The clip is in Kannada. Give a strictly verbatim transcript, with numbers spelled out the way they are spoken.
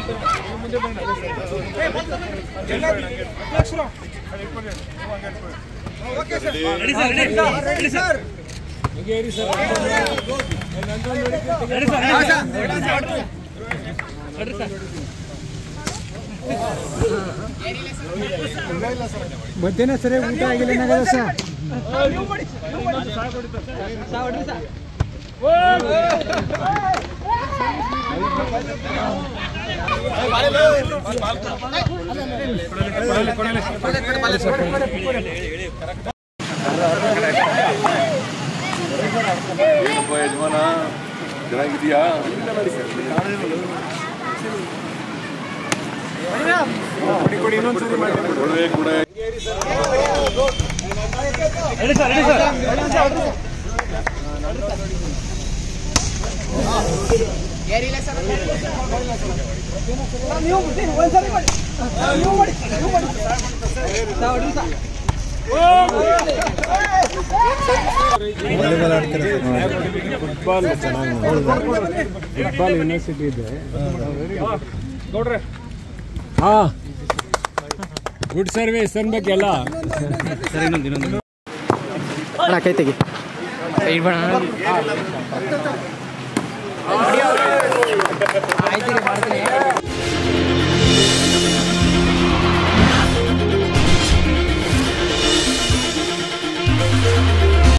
ಮಧ್ಯಾಹ್ನ ಸರಿ ಊಟ ಆಗಿಲ್ಲ ನಗದ ಸರ್ ಯಜಮಾನ ಚೆನ್ನಾಗಿದೆಯಾ ಫುಟ್ಬಾಲ್ ಚೆನ್ನಾಗಿ ಫುಟ್ಬಾಲ್ ಯೂನಿವರ್ಸಿಟಿ ಇದೆ ಹಾ ಗುಡ್ ಸರ್ವಿಸ್ ಅನ್ಬೇಕೆಲ್ಲ ಸರಿ ಇನ್ನೊಂದು ಇನ್ನೊಂದು ಅಣ್ಣ ಕೈ ತೆಗಿ